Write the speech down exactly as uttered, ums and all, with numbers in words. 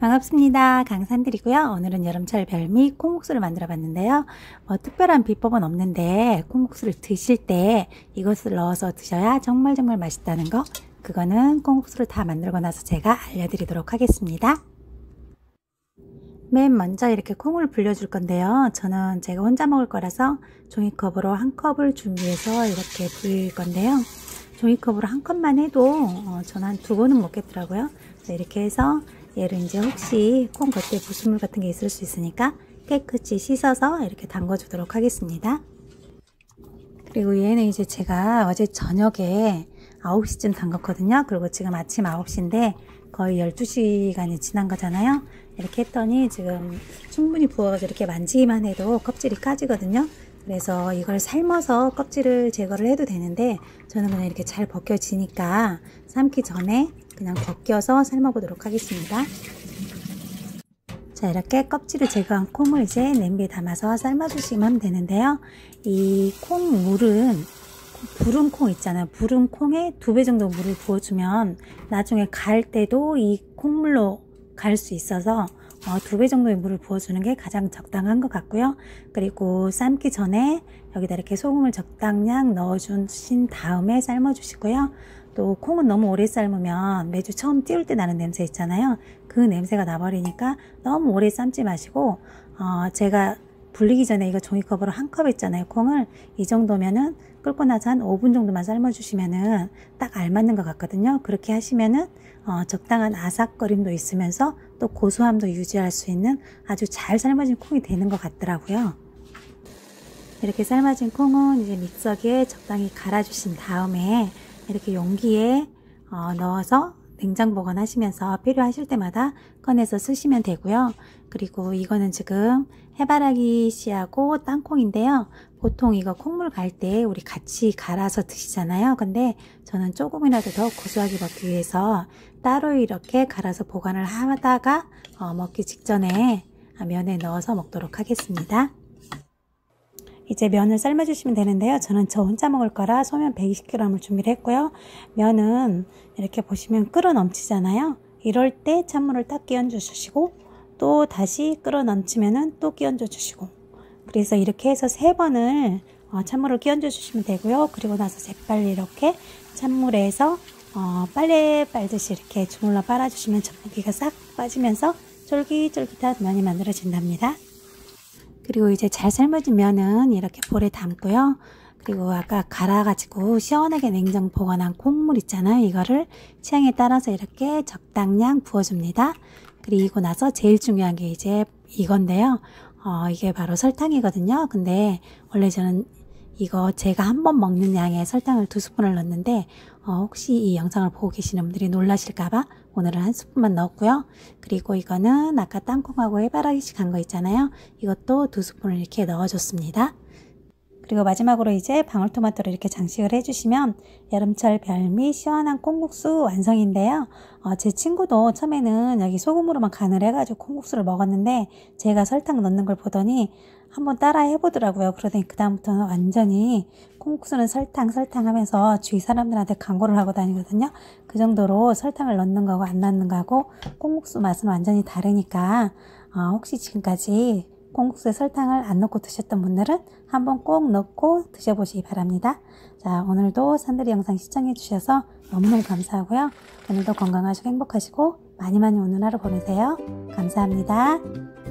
반갑습니다. 강산들이고요. 오늘은 여름철 별미 콩국수를 만들어 봤는데요. 뭐 특별한 비법은 없는데 콩국수를 드실 때 이것을 넣어서 드셔야 정말 정말 맛있다는 거, 그거는 콩국수를 다 만들고 나서 제가 알려드리도록 하겠습니다. 맨 먼저 이렇게 콩을 불려줄 건데요. 저는 제가 혼자 먹을 거라서 종이컵으로 한 컵을 준비해서 이렇게 불릴 건데요. 종이컵으로 한 컵만 해도 어, 저는 한 두 번은 먹겠더라고요. 이렇게 해서 얘를 이제 혹시 콩 겉에 부순물 같은 게 있을 수 있으니까 깨끗이 씻어서 이렇게 담궈 주도록 하겠습니다. 그리고 얘는 이제 제가 어제 저녁에 아홉 시쯤 담갔거든요. 그리고 지금 아침 아홉 시인데 거의 열두 시간이 지난 거잖아요. 이렇게 했더니 지금 충분히 부어가지고 이렇게 만지기만 해도 껍질이 까지거든요. 그래서 이걸 삶아서 껍질을 제거를 해도 되는데 저는 그냥 이렇게 잘 벗겨지니까 삶기 전에 그냥 벗겨서 삶아 보도록 하겠습니다. 자, 이렇게 껍질을 제거한 콩을 이제 냄비에 담아서 삶아 주시면 하면 되는데요. 이 콩물은 부른 콩 있잖아요. 부른 콩에 두 배 정도 물을 부어주면 나중에 갈 때도 이 콩물로 갈 수 있어서 어, 두 배 정도의 물을 부어주는 게 가장 적당한 것 같고요. 그리고 삶기 전에 여기다 이렇게 소금을 적당량 넣어주신 다음에 삶아 주시고요. 또 콩은 너무 오래 삶으면 매주 처음 띄울 때 나는 냄새 있잖아요. 그 냄새가 나버리니까 너무 오래 삶지 마시고 어, 제가 불리기 전에 이거 종이컵으로 한 컵 했잖아요. 콩을 이 정도면은 끓고 나서 한 오 분 정도만 삶아 주시면은 딱 알맞는 것 같거든요. 그렇게 하시면은 어, 적당한 아삭거림도 있으면서 또 고소함도 유지할 수 있는 아주 잘 삶아진 콩이 되는 것 같더라고요. 이렇게 삶아진 콩은 이제 믹서기에 적당히 갈아 주신 다음에 이렇게 용기에 어, 넣어서 냉장 보관하시면서 필요하실 때마다 꺼내서 쓰시면 되고요. 그리고 이거는 지금 해바라기 씨하고 땅콩인데요. 보통 이거 콩물 갈 때 우리 같이 갈아서 드시잖아요. 근데 저는 조금이라도 더 고소하게 먹기 위해서 따로 이렇게 갈아서 보관을 하다가 어, 먹기 직전에 면에 넣어서 먹도록 하겠습니다. 이제 면을 삶아 주시면 되는데요. 저는 저 혼자 먹을 거라 소면 백이십 그램을 준비를 했고요. 면은 이렇게 보시면 끓어 넘치잖아요. 이럴 때 찬물을 딱 끼얹어 주시고 또 다시 끓어 넘치면은 또 끼얹어 주시고, 그래서 이렇게 해서 세 번을 어, 찬물을 끼얹어 주시면 되고요. 그리고 나서 재빨리 이렇게 찬물에서 어, 빨래 빨듯이 이렇게 주물러 빨아 주시면 전분기가 싹 빠지면서 쫄깃쫄깃한 면이 만들어진답니다. 그리고 이제 잘 삶아진 면은 이렇게 볼에 담고요. 그리고 아까 갈아가지고 시원하게 냉장 보관한 콩물 있잖아요. 이거를 취향에 따라서 이렇게 적당량 부어줍니다. 그리고 나서 제일 중요한 게 이제 이건데요. 어, 이게 바로 설탕이거든요. 근데 원래 저는 이거 제가 한 번 먹는 양의 설탕을 두 스푼을 넣었는데 어, 혹시 이 영상을 보고 계시는 분들이 놀라실까봐 오늘은 한 스푼만 넣었고요. 그리고 이거는 아까 땅콩하고 해바라기씨 간 거 있잖아요. 이것도 두 스푼을 이렇게 넣어줬습니다. 그리고 마지막으로 이제 방울토마토를 이렇게 장식을 해주시면 여름철 별미 시원한 콩국수 완성인데요. 어, 제 친구도 처음에는 여기 소금으로만 간을 해가지고 콩국수를 먹었는데 제가 설탕 넣는 걸 보더니 한번 따라 해보더라고요. 그러더니 그 다음부터는 완전히 콩국수는 설탕 설탕 하면서 주위 사람들한테 광고를 하고 다니거든요. 그 정도로 설탕을 넣는 거하고 안 넣는 거하고 콩국수 맛은 완전히 다르니까 어, 혹시 지금까지 콩국수에 설탕을 안 넣고 드셨던 분들은 한번 꼭 넣고 드셔보시기 바랍니다. 자, 오늘도 산들이 영상 시청해 주셔서 너무너무 감사하고요. 오늘도 건강하시고 행복하시고 많이 많이 오는 하루 보내세요. 감사합니다.